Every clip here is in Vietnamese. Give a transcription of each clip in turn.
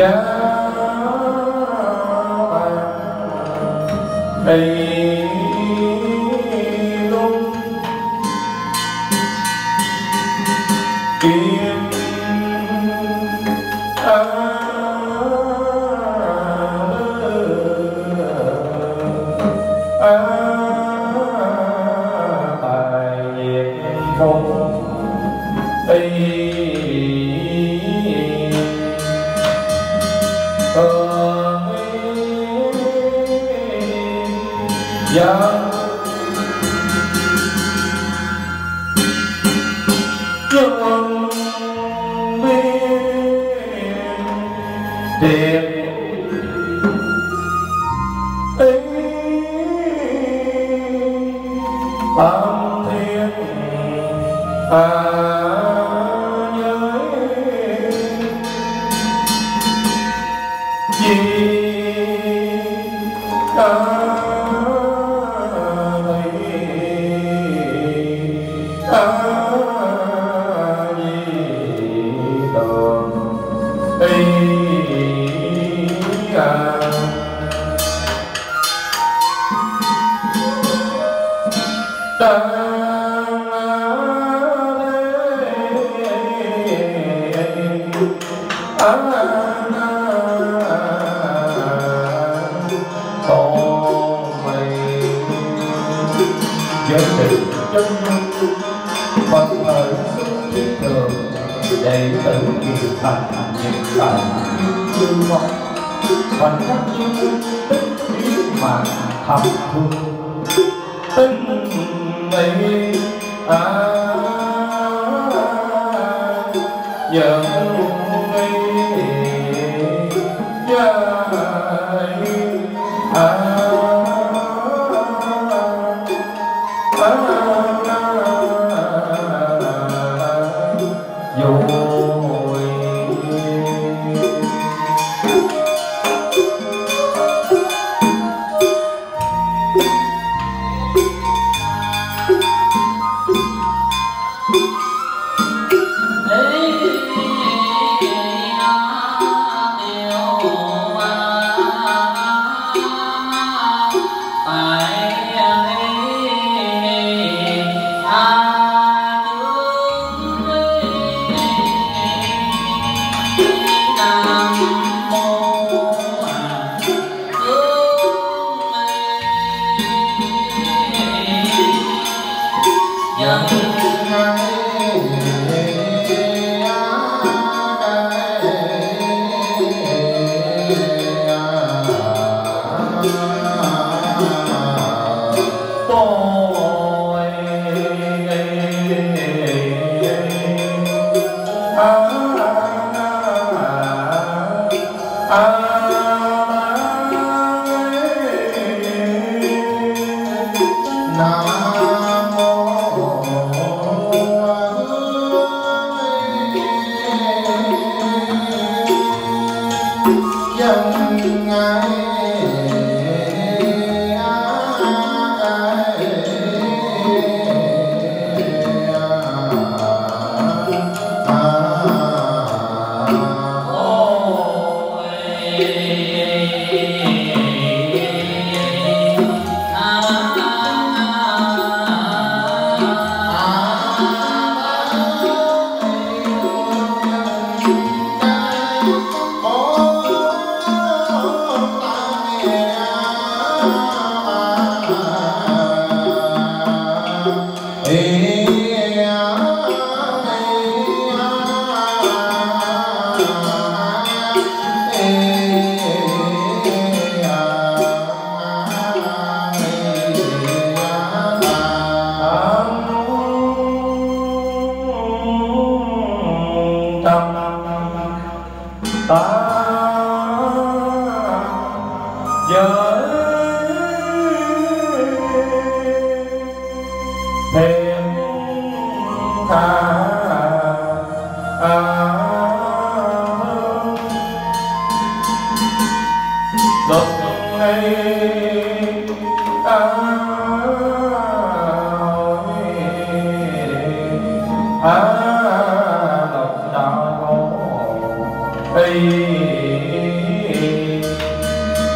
lộc đạo ê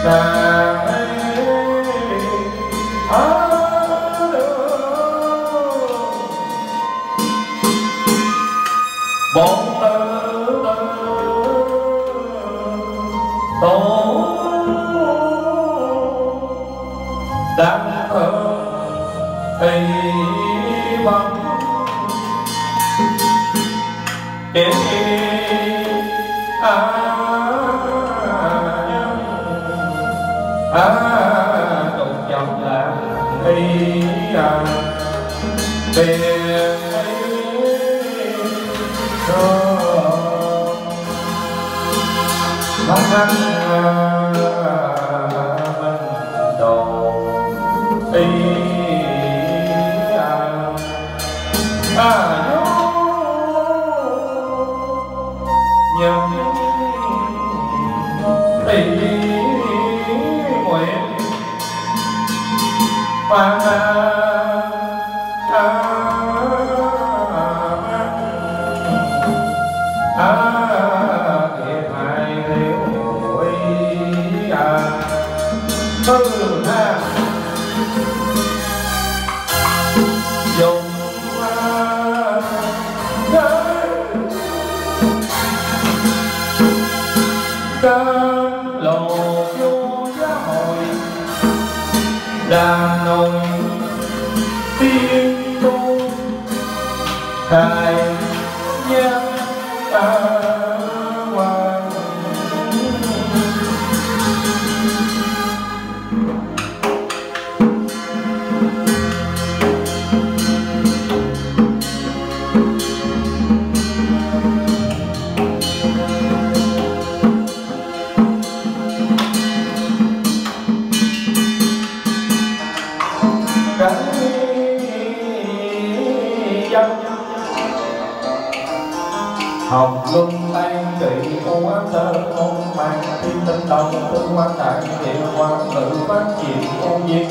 Hồng luân tan trị u ám sơ môn mang thiên tinh đồng tư quan đại địa quan tự phát triển u diệt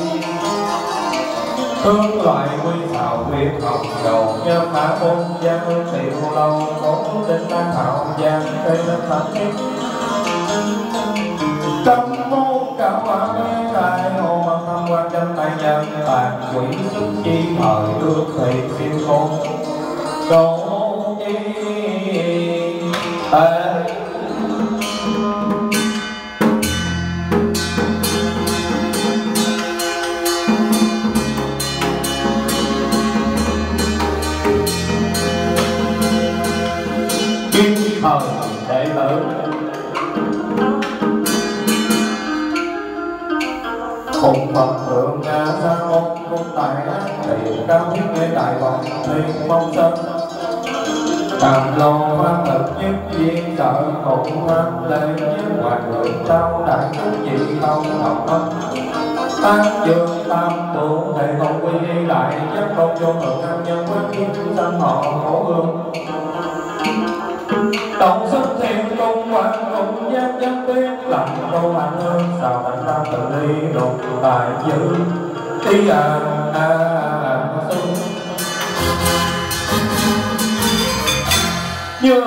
thương loại quy thảo quyệt hồng đầu nhân mã môn gia hương tiểu lâu cố định an thảo giang cây lên thánh thiết tâm môn cả quả mê đại hồ bằng thâm quan chân tài nhân tàn quỷ xuất chi thời ước thị siêu khôn cầu chi kim thời đệ tử cùng Phật thượng nga sa môn cung tài thì cao thiết nghe đại vọng thiên mong sân Cầm lô pháp thực nhất viên trợ cùng pháp lễ nhất hoàng lượng trao đại chúng dị không học âm Tam dương tam tụ thầy không quy lại nhất công vô thượng nam nhân quyết kiến sanh họ khổ hương tổng sức thiên công quan cùng giác nhân tuyết làm câu hành hương sao thành tam tự ly đục tài dư tí xuân nhớ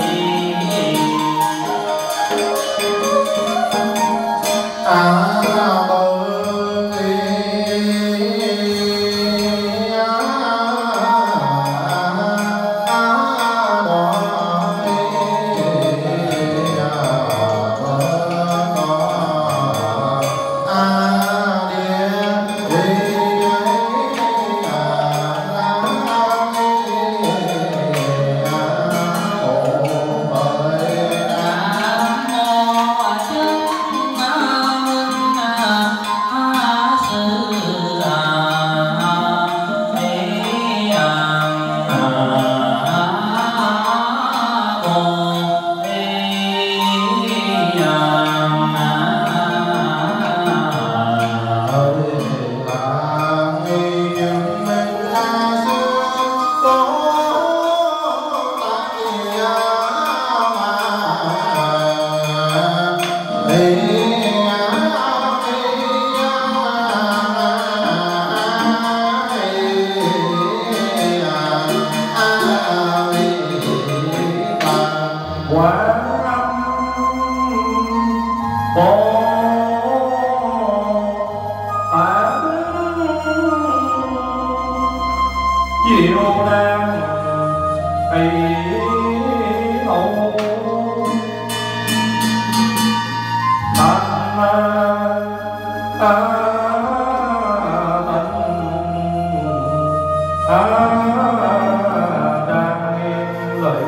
à diệu đang ấy hậu đang nghe lời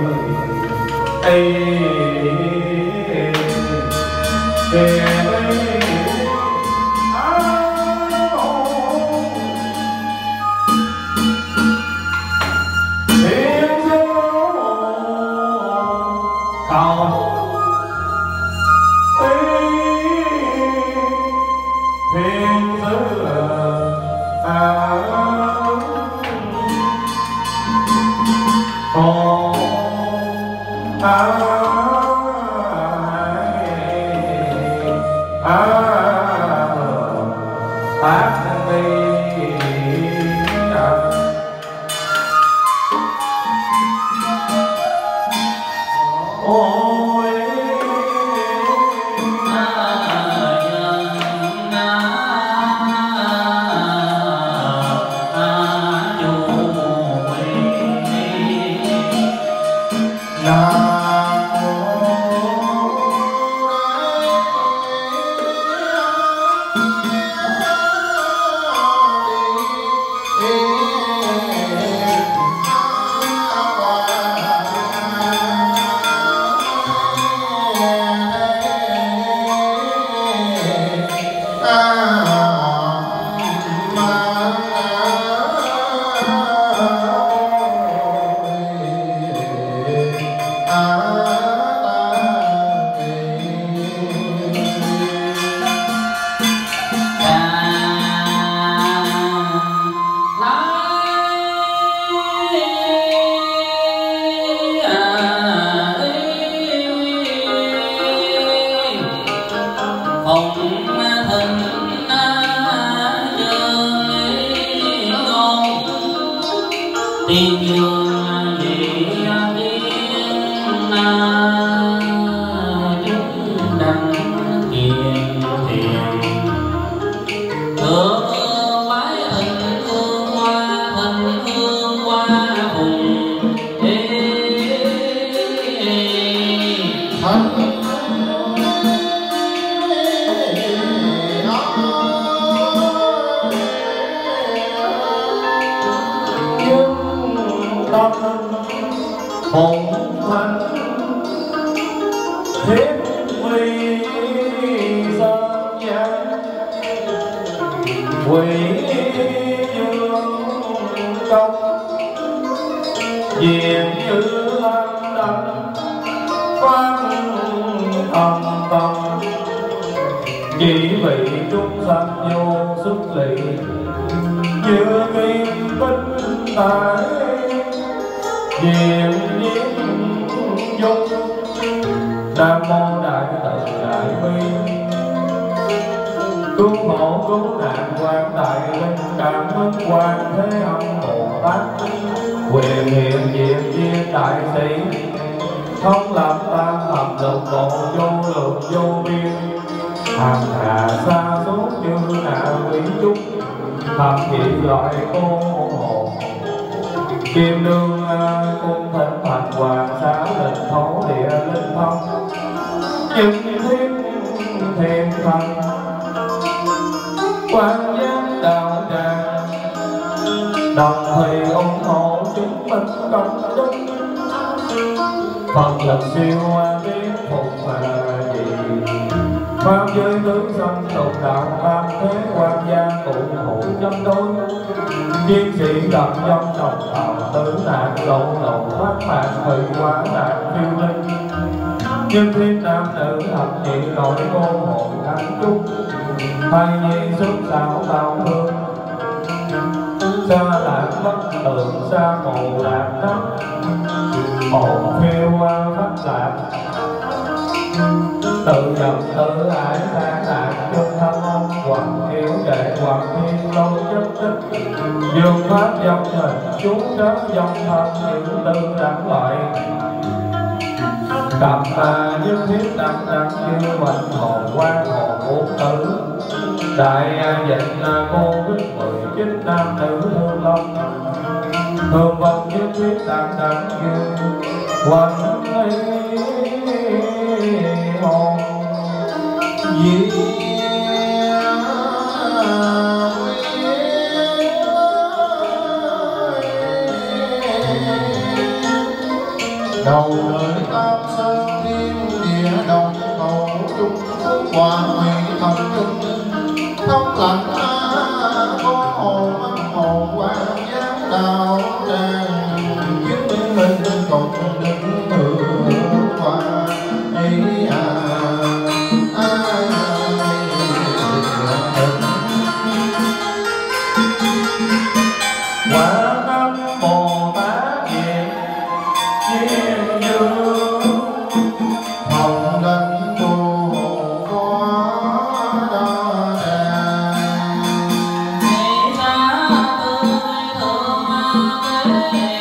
nhưng thiên nam nữ thập nhị nội cô hộ thanh trúc thay nhi xuất xảo tạo hương xa lạc bất tượng xa mồ lạc đất hồn phiêu qua phát lạc tự nhập tự ái sáng lạc chân thâm ông hoàng yếu đệ hoàng thiên lâu chất tích dương pháp dòng hình chú đớp dòng thân những tư đẳng loại cặp nhất thiết đẳng đẳng như mệnh hồn quan hồn bốn tử đại dịch cô biết 19 nam nữ thương long hương vọng nhất thiết đặng đặng dương quanh hồn diệt đầu đời tam sơn thiên địa đồng cầu chung phước quả huệ thần kinh thông lạnh có hồn hồn quan giác đạo tràng chứng minh lên cộng định hưởng qua ấy quả năm Bồ Tát diệt diên dương hồng đấng tu có đa đà.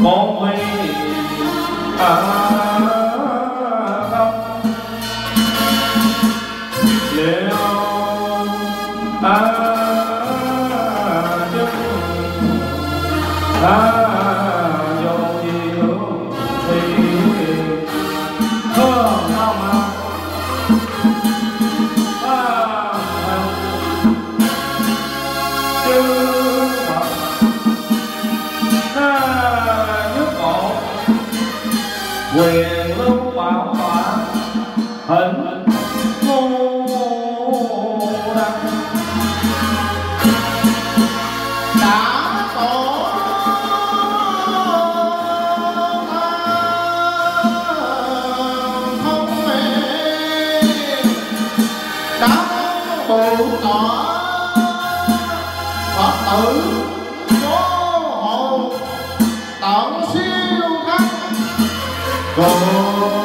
một vị không liệu vô diệu thì hương không chư Phật nhất ngộ quyền lưu bảo tọa hình ngu đăng đã tổ không mê đã bù tỏ Phật tử vô hồn tận siêu khắc cùng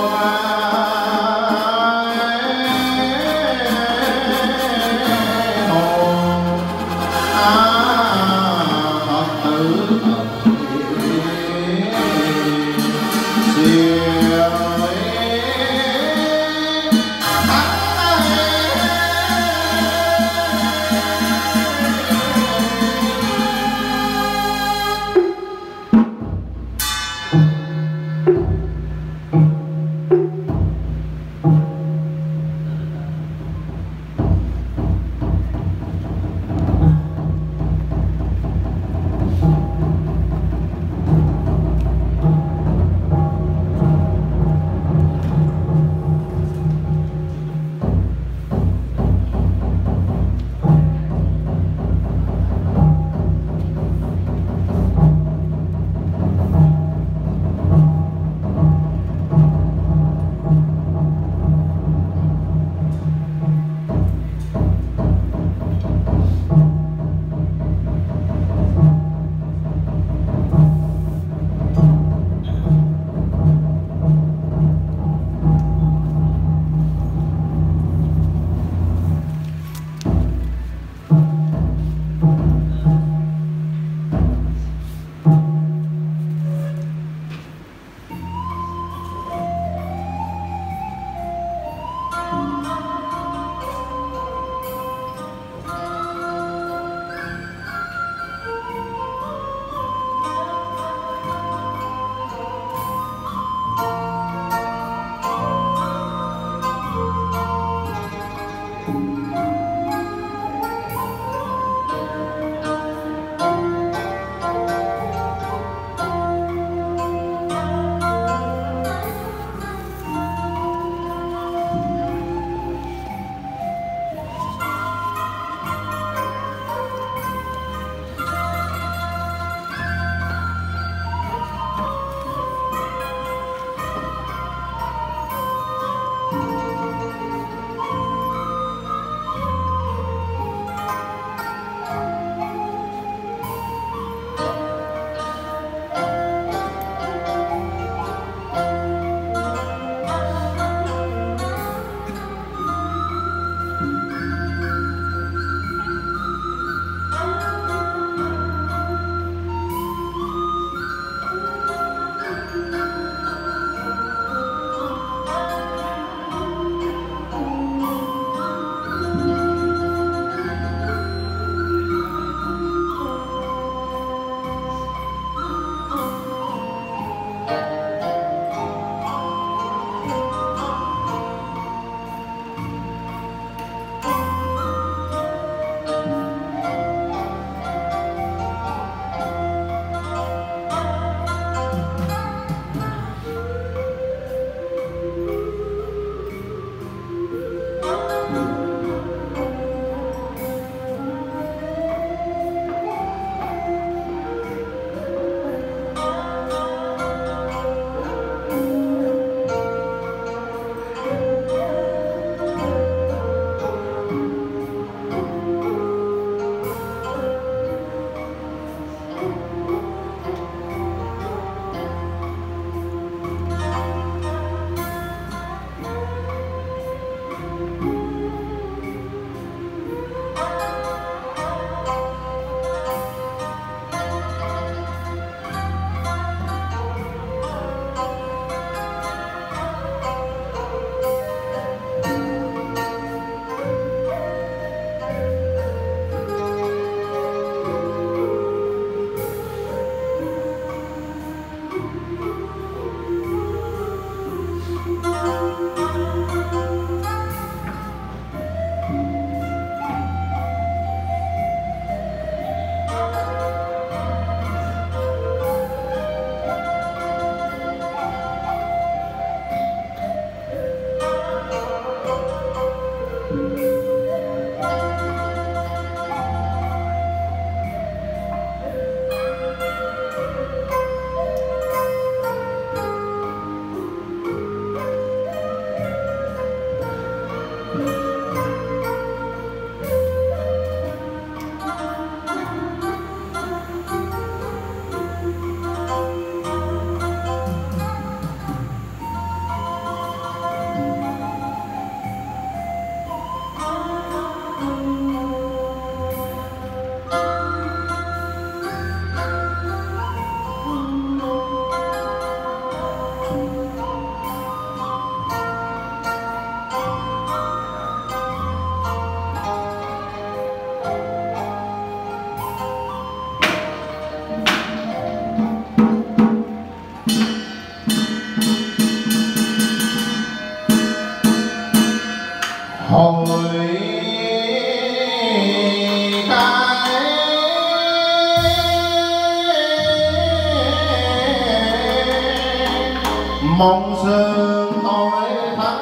mong sương tối thắng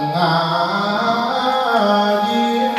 giết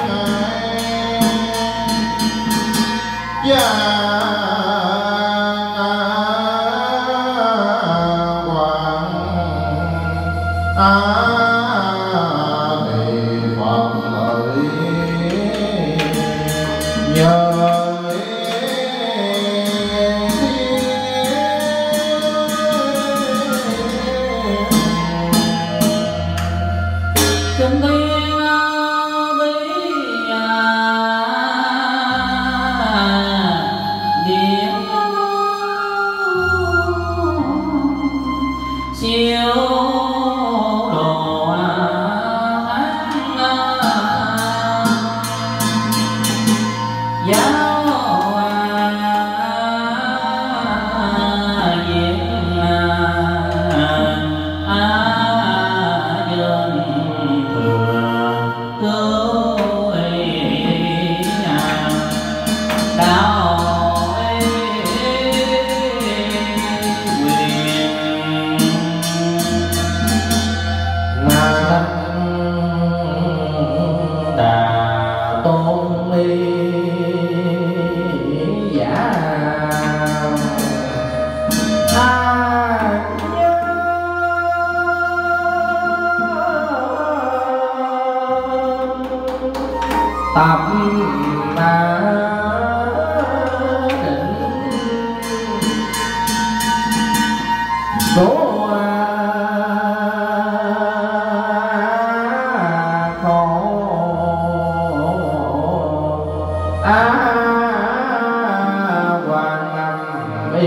tập định số khổ hoàng nằm y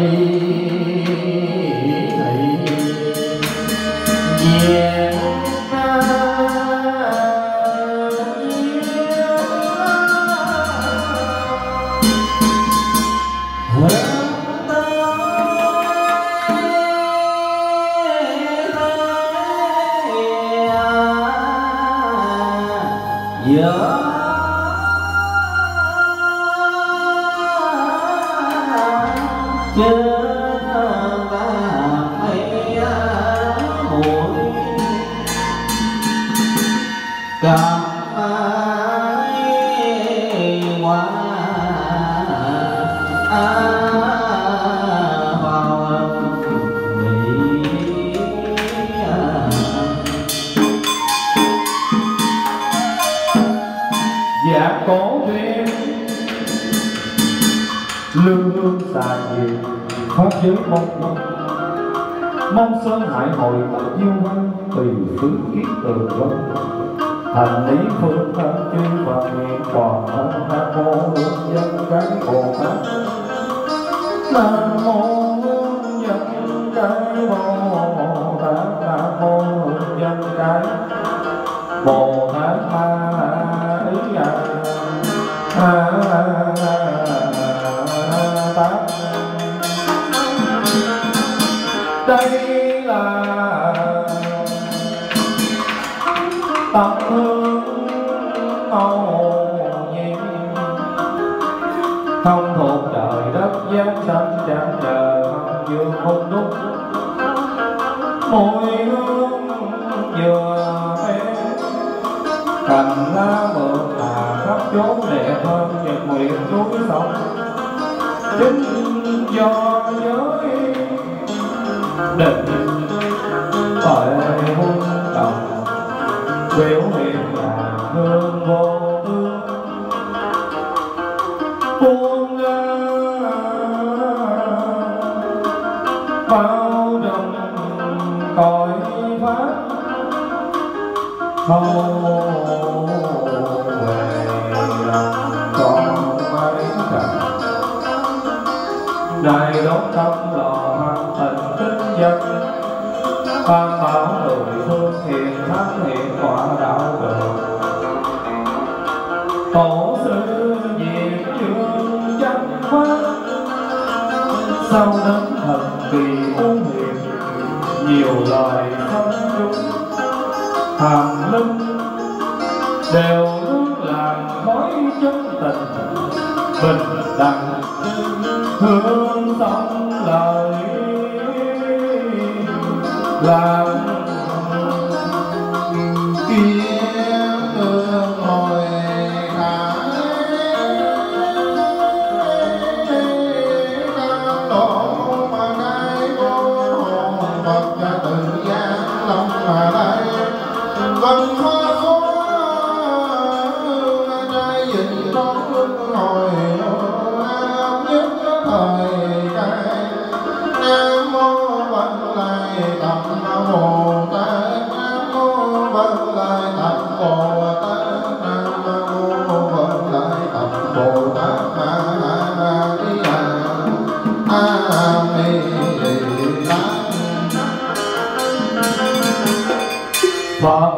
thị diện dạ cổ duyên lương hương xà diệt pháp giới mong sơn hải hội một diêu văn tùy xứ kiết từ vân thành lý phương thân chư Phật nguyện còn thân nam mô hương dân cái bồ tát nam mô hương dân cái bồ tát nam mô hương dân cái bồ tát ma đây là tâm hương màu nhiệm không thuộc trời đất giáng sanh chẳng chờ không dương hôn đúc mùi hương vừa em cành lá mượt là khắp chốn đẹp hơn nhật nguyện núi sông chính do giới định phải hôn đồng biểu hiện là hương vô tư buông bao đồng cõi pháp hầu về lòng con mấy cảnh đại đốt tâm lò hành tình tinh dân ban bảo người phương thiền thắng hiện quả đạo đường tổ sư diệt chương chân pháp sau đến thần kỳ u hiền nhiều loài thân chúng hàm linh đều nước làm khói chân tình bình đẳng hương sống lời làm kia ngồi cả căn độ mà đây vô hồn Phật ra từ gian lòng mà đây vân hoa phố trai dịnh con ngồi nhất thời cai nam mô Văn Lai Tập Bồ Tát nam mô Văn Lai Tập Bồ Tát nam mô Văn Lai Tập Bồ Tát Ma Di Đà A Di Đà Phật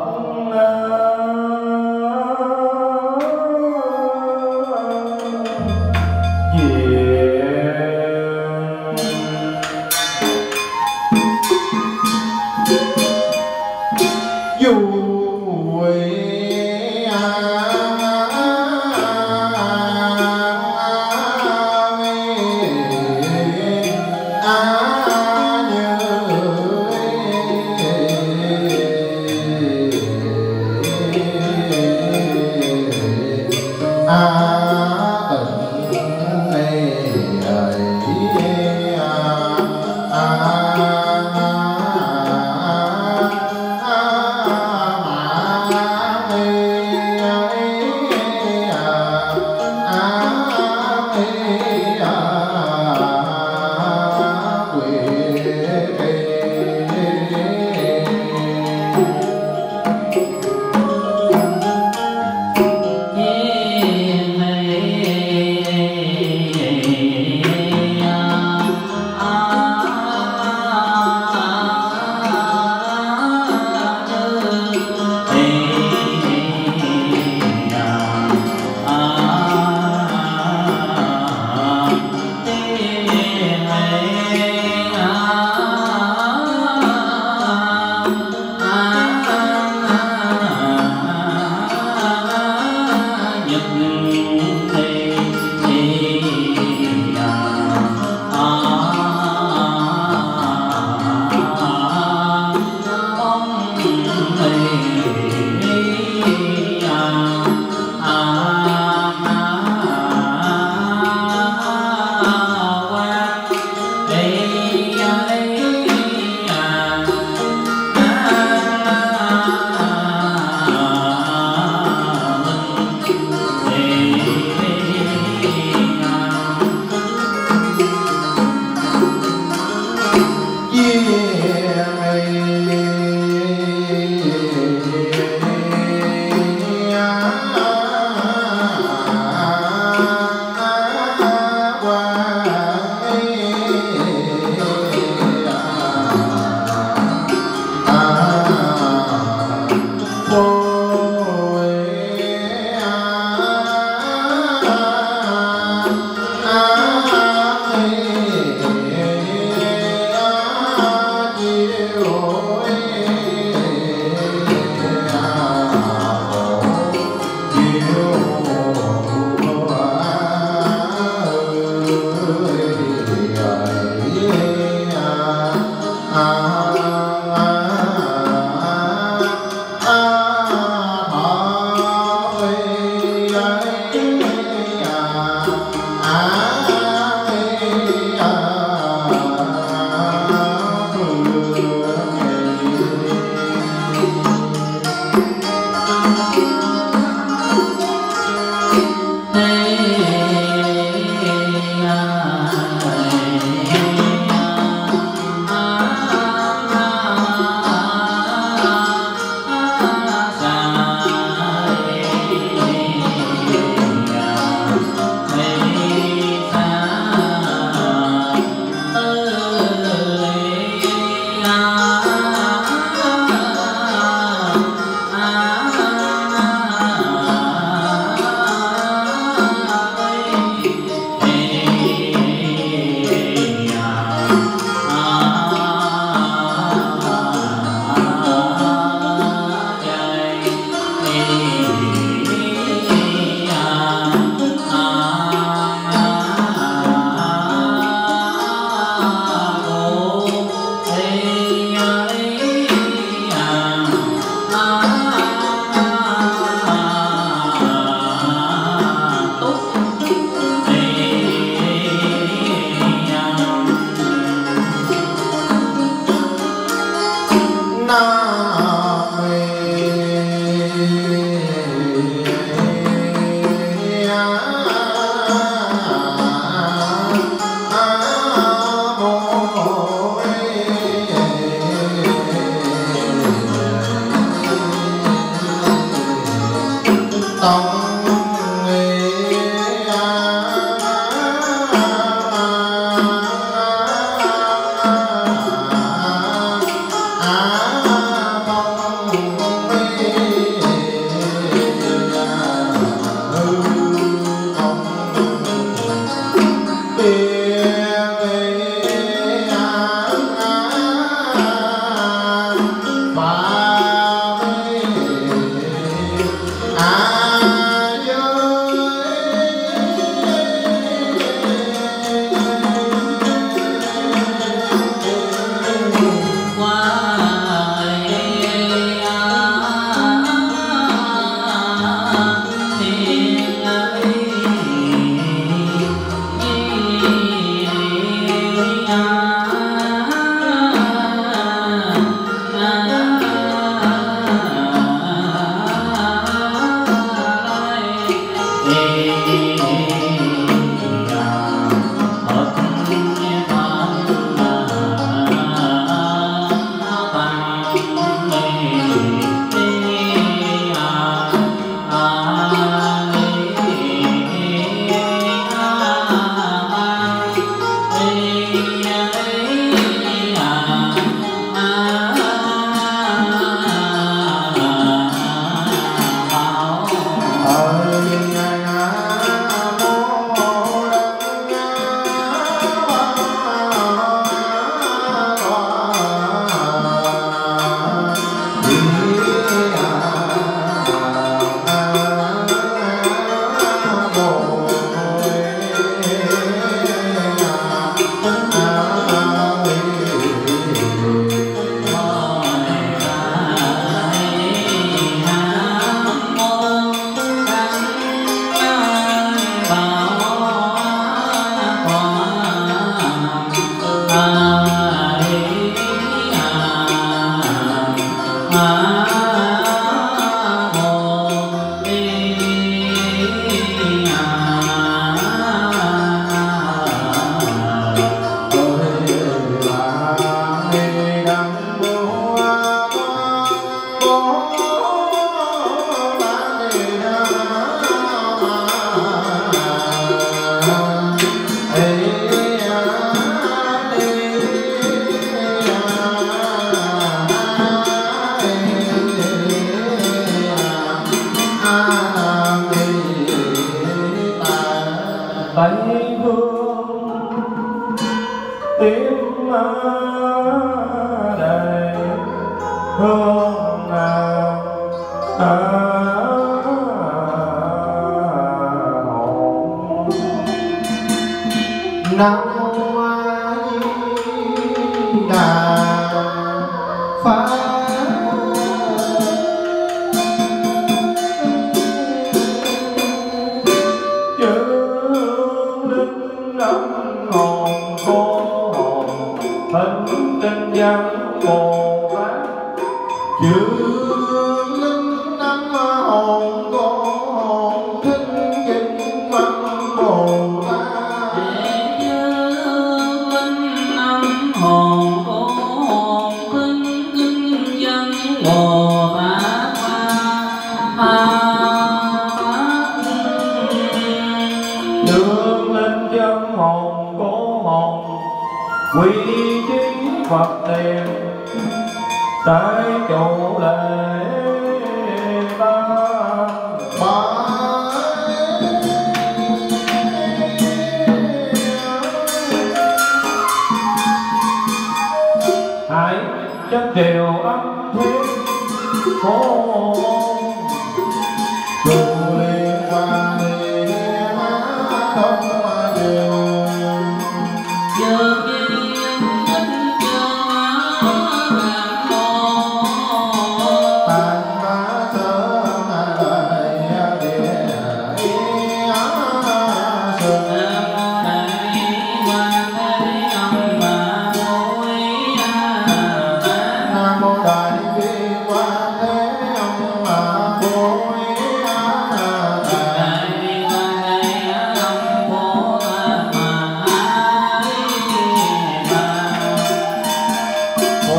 Nam mô Đại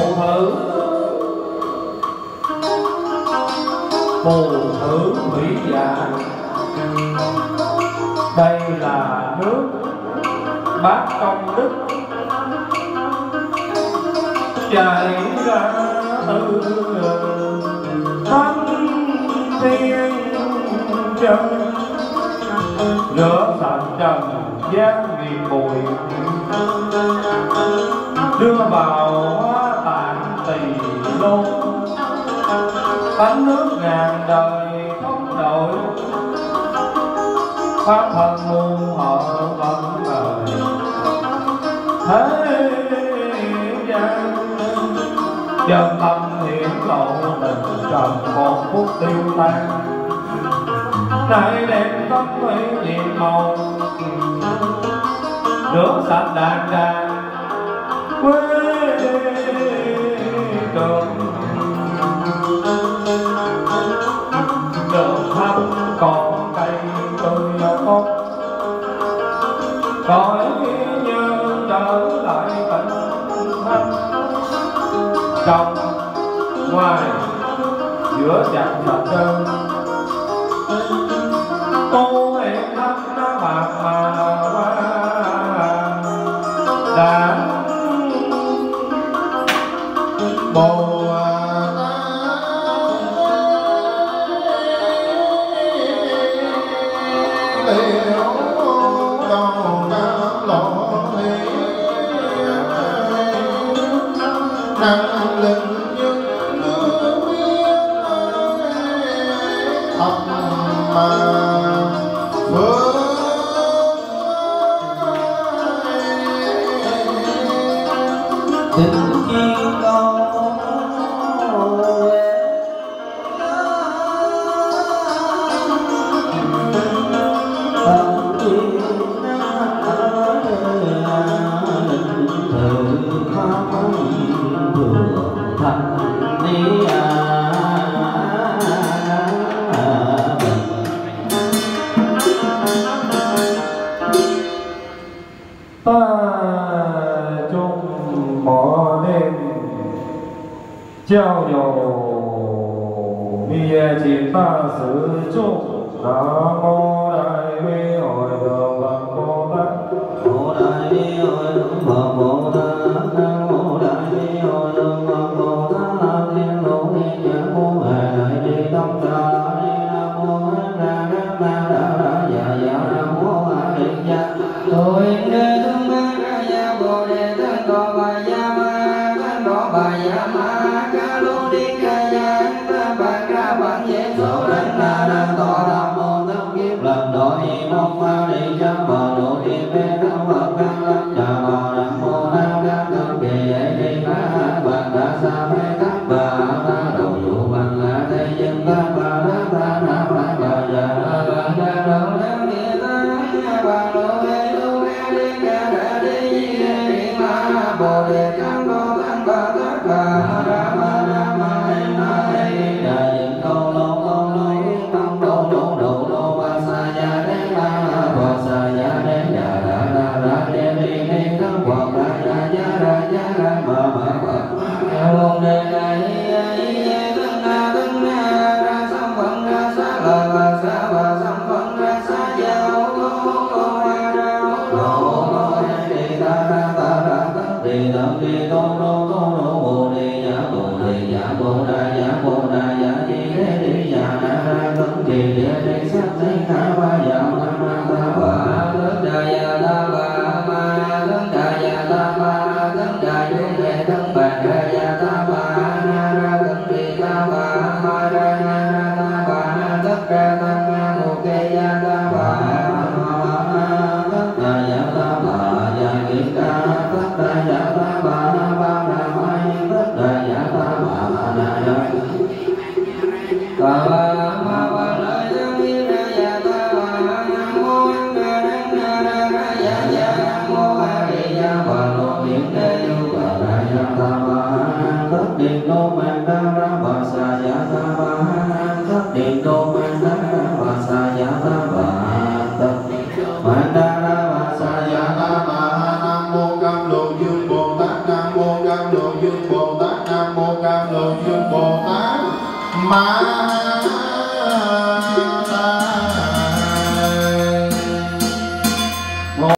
phù thử thủy giả. Đây là nước bát công đức chảy ra từ thánh thiên chân, rửa sạch trần gian nghìn bụi, đưa vào hóa tạng tỳ lô. Thánh nước ngàn đời không đổi, pháp thân muôn họ vẫn đời. Thế gian chân tâm hiển lộ tình trần một phút tiêu tan. Này đem tâm thủy nhiệm màu, rửa sạch đàn đàn quê trường. Đường thăm còn cây tươi tốt, cõi nhân trở lại tận thanh. Trong ngoài giữa chặt sạch đơn, cô hẹn thăm nó bạc mà qua đã bồ năng linh nhân nước biết thầm mà phương tình chi con Chào dầu bia chỉ ta sử dụng. Nam mô Đại Bi Hội Thượng Phật Bồ Tát. Mô Đại Bi Hội Thượng Phật Bồ Tát. Nam mô Đại Bi Hội Thượng Phật Bồ Tát. Nam Thiên Lộ Thiên Nhãn Mô Hệ Đại Đi Tâm Trà Đại Đi. Nam mô A Ra Đa Ma Đa Đa Dạ Dạ. Nam mô A Di Đà. Tôi Đế Tương Ma Ra Gia Bồ Đề Thân Đô Bà Gia Ma Thân Đô Bà Gia Ma. Nam mô Cam Lộ Dương Bồ Tát. Nam mô Cam Lộ Dương Bồ Tát. ma